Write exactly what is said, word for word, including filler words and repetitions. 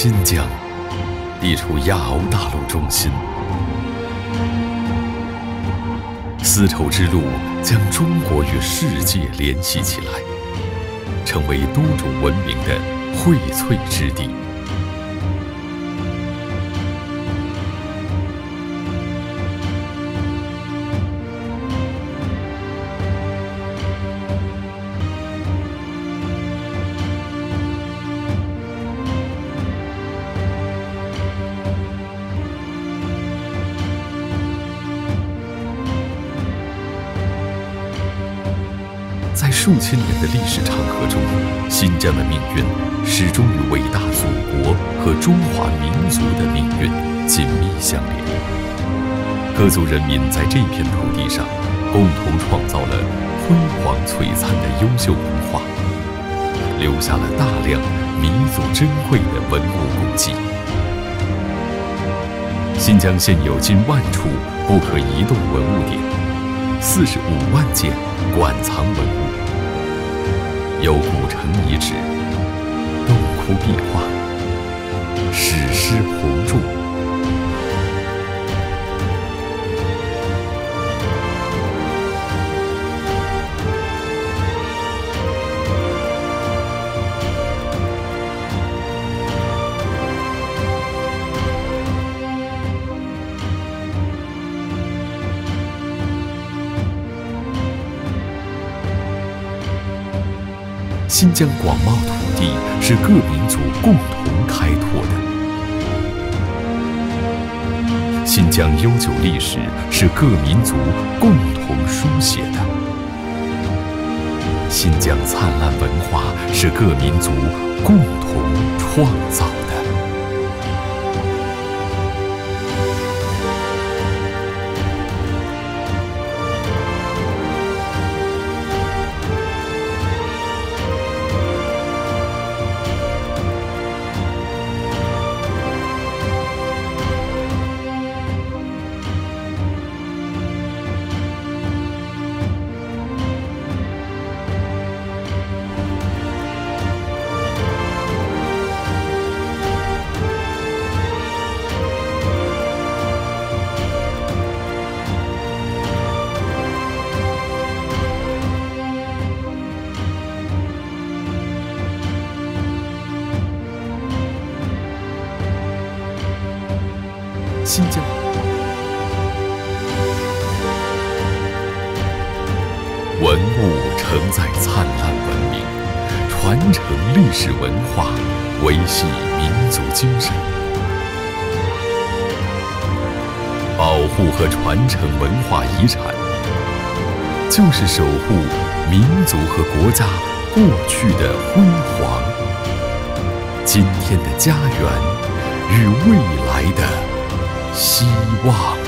新疆，地处亚欧大陆中心。丝绸之路将中国与世界联系起来，成为多种文明的荟萃之地。在数千年的历史长河中，新疆的命运始终与伟大祖国和中华民族的命运紧密相连。各族人民在这片土地上共同创造了辉煌璀璨的优秀文化，留下了大量弥足珍贵的文物古迹。新疆现有近万处不可移动文物点，四十五万件馆藏文物，有古城遗址、洞窟壁画、史诗红柱。新疆广袤土地是各民族共同开拓的，新疆悠久历史是各民族共同书写的，新疆灿烂文化是各民族共同创造的。新疆文物承载灿烂文明，传承历史文化，维系民族精神。保护和传承文化遗产，就是守护民族和国家过去的辉煌，今天的家园与未来的希望。